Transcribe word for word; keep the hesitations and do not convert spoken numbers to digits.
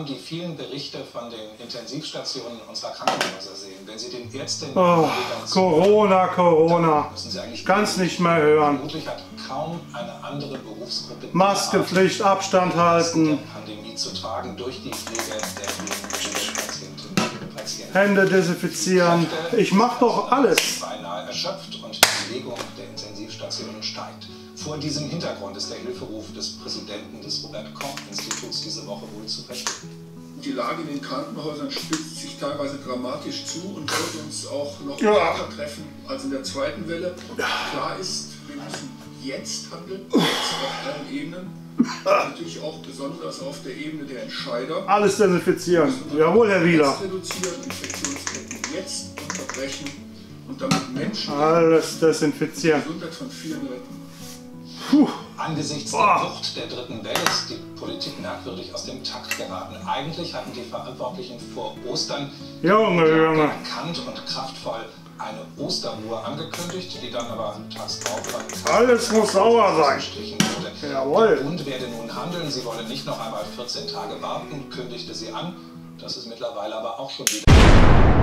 die vielen Berichte von den Intensivstationen unserer Krankenhäuser sehen, wenn Sie den Ärztinnen Oh, Corona, Corona. Ich kann es nicht mehr hören. Vermutlich hat kaum eine andere Berufsgruppe Maskepflicht, Abstand halten. Pandemie zu tragen durch die Pflege der Patientinnen und Patienten. Hände desinfizieren. Ich mache doch alles. Beinahe erschöpft und die Belegung der Intensivstationen steigt. Vor diesem Hintergrund ist der Hilferuf des Präsidenten des Robert-Koch-Instituts diese Woche wohl zu verstehen. Die Lage in den Krankenhäusern spitzt sich teilweise dramatisch zu und wird uns auch noch Ja. stärker treffen als in der zweiten Welle. Klar ist, wir müssen jetzt handeln, jetzt auf allen Ebenen. Natürlich auch besonders auf der Ebene der Entscheider. Alles desinfizieren. Jawohl, Herr Wieler. Jetzt reduzieren, Infektionsketten jetzt unterbrechen und damit Menschen Alles desinfizieren. die Gesundheit von vielen retten. Puh. Angesichts Boah. der Wucht der dritten Welle ist die Politik merkwürdig aus dem Takt geraten. Eigentlich hatten die Verantwortlichen vor Ostern Junge, Junge. erkannt und kraftvoll eine Osterruhe angekündigt, die dann aber tags drauf Alles muss sauer sein. gestrichen wurde. Jawohl. Der Bund werde nun handeln, sie wolle nicht noch einmal vierzehn Tage warten, kündigte sie an. Das ist mittlerweile aber auch schon wieder